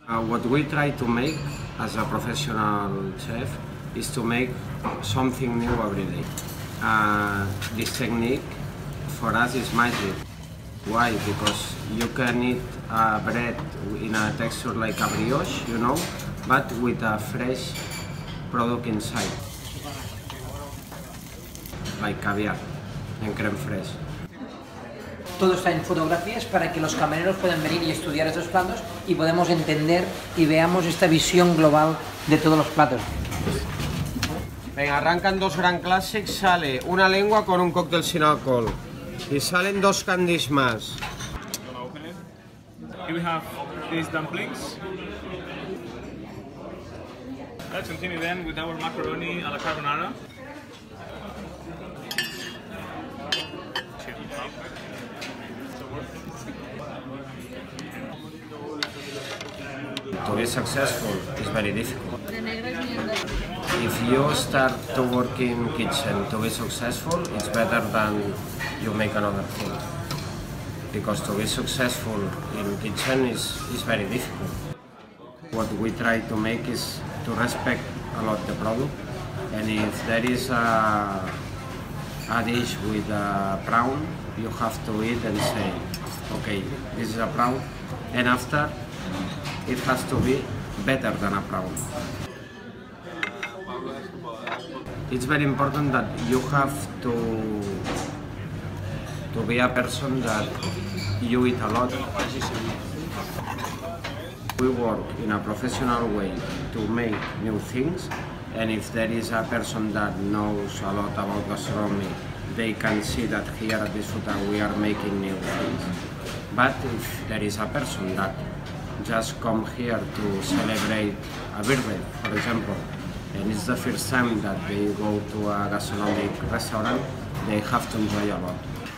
What we try to make as a professional chef is to make something new every day. This technique for us is magic. Why? Because you can eat bread in a texture like a brioche, you know, but with a fresh product inside, like caviar and creme fraiche. Todo está en fotografías para que los camareros puedan venir y estudiar estos platos y podemos entender y veamos esta visión global de todos los platos. Venga, arrancan dos gran clàssics, sale una lengua con un cóctel sin alcohol y salen dos candies más. Here we have these dumplings. Let's continue then with our macaroni a la carbonara. To be successful is very difficult. If you start to work in kitchen to be successful, it's better than you make another thing. Because to be successful in kitchen is very difficult. What we try to make is to respect a lot the product, and if there is a dish with a prawn, you have to eat and say, okay, this is a prawn, and after it has to be better than a prawn. It's very important that you have to be a person that you eat a lot. We work in a professional way to make new things, and if there is a person that knows a lot about gastronomy, they can see that here at Disfrutar we are making new things. But if there is a person that just come here to celebrate a birthday, for example, and it's the first time that they go to a gastronomic restaurant, they have to enjoy a lot.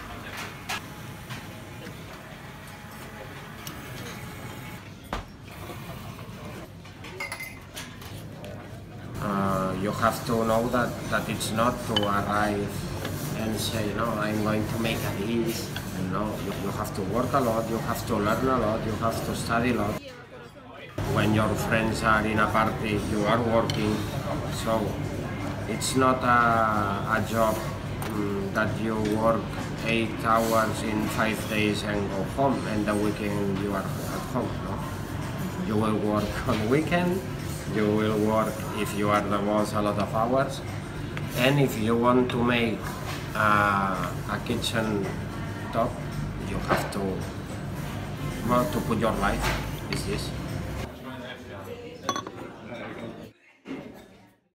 You have to know that it's not to arrive and say, no, I'm going to make a dish. No, you have to work a lot, you have to learn a lot, you have to study a lot. When your friends are in a party, you are working, so it's not a job that you work 8 hours in 5 days and go home, and the weekend you are at home. No? You will work on weekend, you will work, if you are the boss, a lot of hours, and if you want to make a kitchen top, you have to put your life is this.